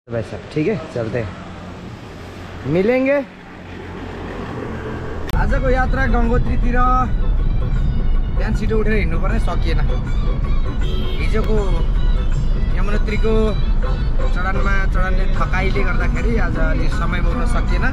भाई साहब ठीक है चलते हैं, मिलेंगे। आजको यात्रा गङ्गोत्रीतिर बिहान छिटो उठेर हिँड्नुपर्ने सकिएन। हिजोको यमुनोत्रीको चढानले थकाइले गर्दाखेरि आज अलि समयमा उठ्न सकिएन।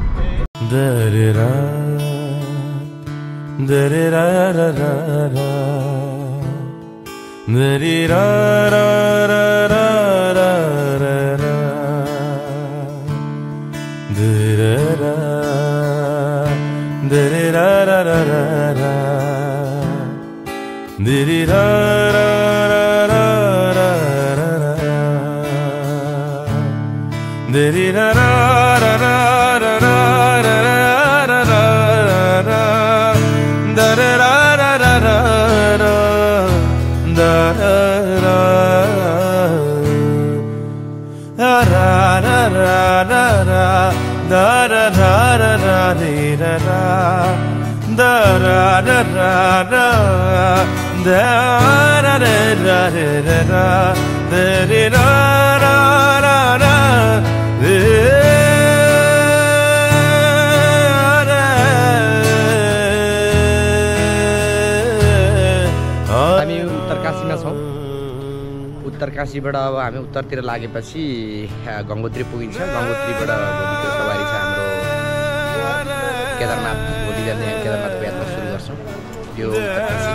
हामी उत्तरकाशीमा छौँ। उत्तरकाशीबाट अब हामी उत्तरतिर लागेपछि गङ्गोत्री पुगिन्छ। गङ्गोत्रीबाट भोलिको सवारी छ हाम्रो केदारनाथ। भोलि जाने केदारनाथको यात्रा सुरु गर्छौँ। यो उत्तरकाशी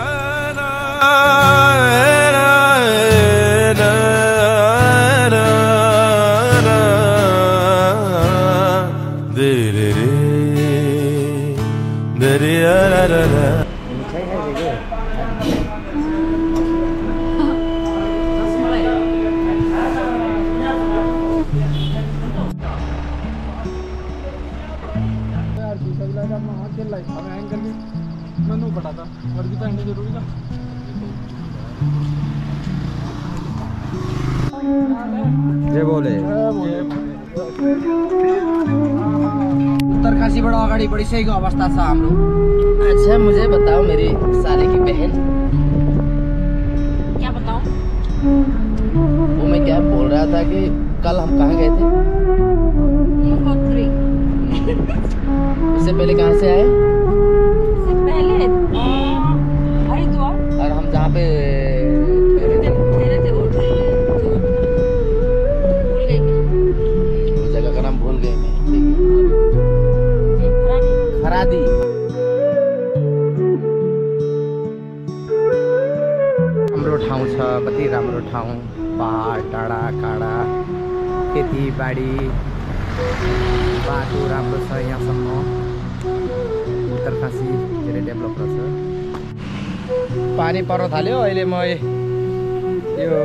जे बोले उत्तरकाशीबाट अगाडि बढिसकेको अवस्था छ हाम्रो। अच्छा मुझे बताओ मेरी साली की बहन, क्या बताऊं? वो मैं क्या बोल रहा था कि कल हम कहाँ गए थे? गंगोत्री। उससे पहले कहाँ से आए? उससे पहले हरिद्वार। और हम जहाँ पे तेरे थे वो भूल गई मैं। उस जगह का नाम भूल गए मैं। खरादी। राम्रो ठाउँ छ, कति राम्रो ठाउँ। पहाड, डाँडा काँडा, खेतीबाडी, बाटो राम्रो छ यहाँसम्म। उत्तरकाशी धेरै डेभलप छ। पानी पर्न थाल्यो। अहिले म यो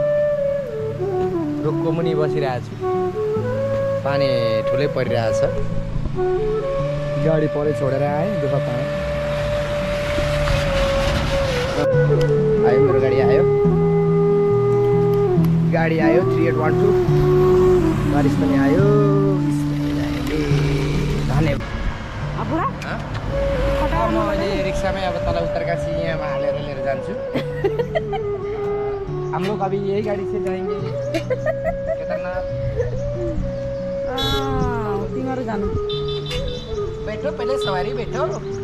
रुखको मुनि बसिरहेको छु। पानी ठुलै परिरहेछ। गाडी परै छोडेर आएँ, दुःख पाएँ। आयो मेरो गाडी आयो। गाडी आयो 3812। बारिस पनि आयो। म अहिले रिक्सामै अब तल उत्तरकाशी यहाँमा हालेर लिएर जान्छु। हम लोग अभी यही गाड़ी से जाएंगे केदारनाथ। तिमीहरू जानु। बैठो पहले सवारी बैठो।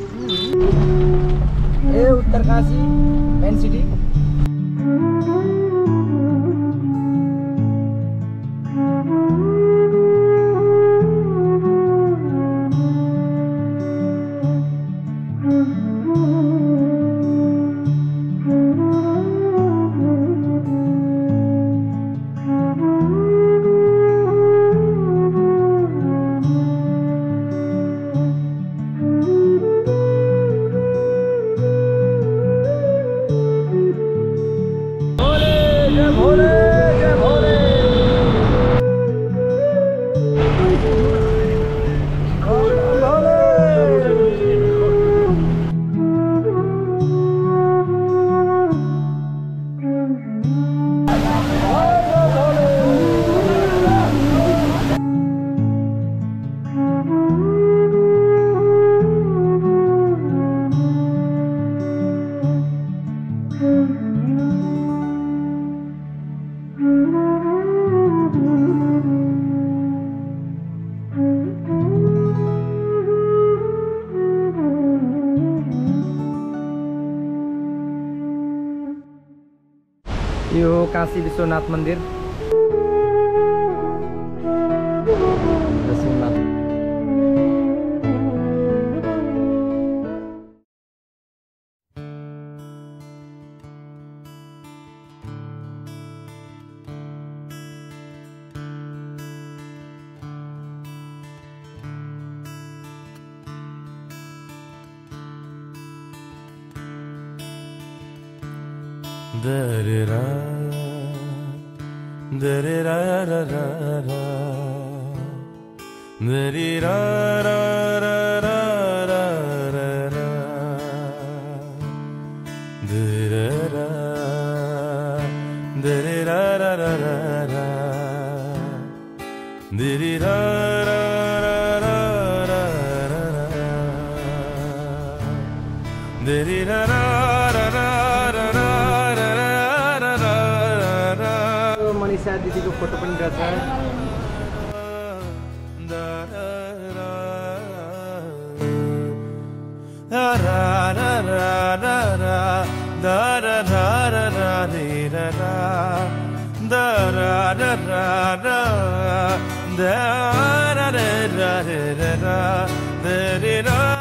ए उत्तरकाशी मेन सिटी। काशी विश्वनाथ मन्दिर Vishwanath Da-da-da, da-da-da-da-da-da, da-da-da-da-da-da-da, da-da-da, da-da-da-da-da-da, da-da-da-da-da-da, Manisha दिदीको फोटो पनि रहेछ da